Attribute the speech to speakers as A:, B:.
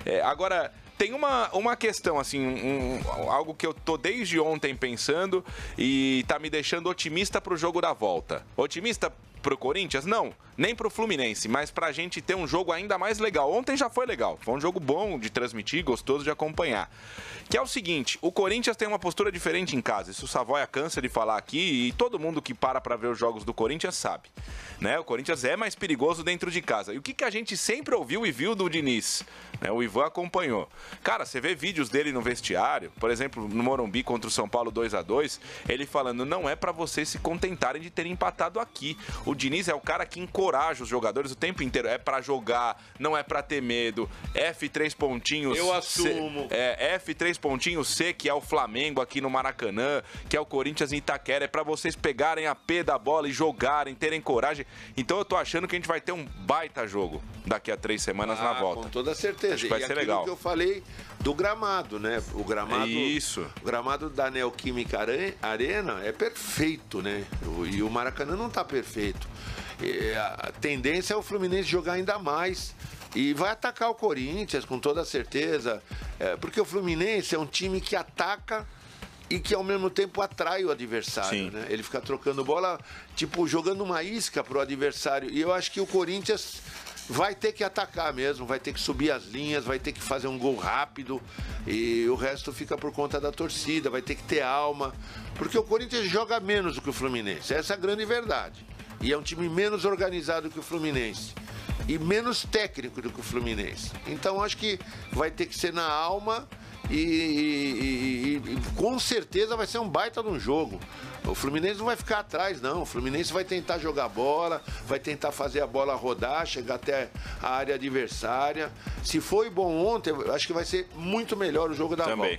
A: Agora, tem uma questão, assim, algo que eu tô desde ontem pensando e tá me deixando otimista pro jogo da volta. Otimista pro Corinthians? Não, nem pro Fluminense, mas pra gente ter um jogo ainda mais legal. Ontem já foi legal, foi um jogo bom de transmitir, gostoso de acompanhar. Que é o seguinte, o Corinthians tem uma postura diferente em casa, isso o Savoia cansa de falar aqui e todo mundo que para ver os jogos do Corinthians sabe, né? O Corinthians é mais perigoso dentro de casa. E o que a gente sempre ouviu e viu do Diniz? Né? O Ivan acompanhou. Cara, você vê vídeos dele no vestiário, por exemplo, no Morumbi contra o São Paulo 2-2, ele falando, não é pra vocês se contentarem de terem empatado aqui. O Diniz é o cara que encoraja os jogadores o tempo inteiro. É pra jogar, não é pra ter medo. F3 pontinhos.
B: Eu assumo.
A: F3 pontinhos C, que é o Flamengo aqui no Maracanã, que é o Corinthians em Itaquera. É pra vocês pegarem a P da bola e jogarem, terem coragem. Então eu tô achando que a gente vai ter um baita jogo daqui a 3 semanas na volta.
B: Com toda certeza.
A: Acho que vai ser legal.
B: Que eu falei do gramado, né? O gramado.
A: Isso.
B: O gramado da Neoquímica Arena é perfeito, né? E o Maracanã não tá perfeito. A tendência é o Fluminense jogar ainda mais. E vai atacar o Corinthians, com toda certeza. Porque o Fluminense é um time que ataca e que ao mesmo tempo atrai o adversário, né? Ele fica trocando bola, tipo, jogando uma isca pro adversário. E eu acho que o Corinthians vai ter que atacar mesmo, vai ter que subir as linhas, vai ter que fazer um gol rápido e o resto fica por conta da torcida, vai ter que ter alma, porque o Corinthians joga menos do que o Fluminense, essa é a grande verdade. E é um time menos organizado que o Fluminense e menos técnico do que o Fluminense. Então acho que vai ter que ser na alma e com certeza vai ser um baita de um jogo. O Fluminense não vai ficar atrás, não. O Fluminense vai tentar jogar bola, vai tentar fazer a bola rodar, chegar até a área adversária. Se foi bom ontem, acho que vai ser muito melhor o jogo da volta.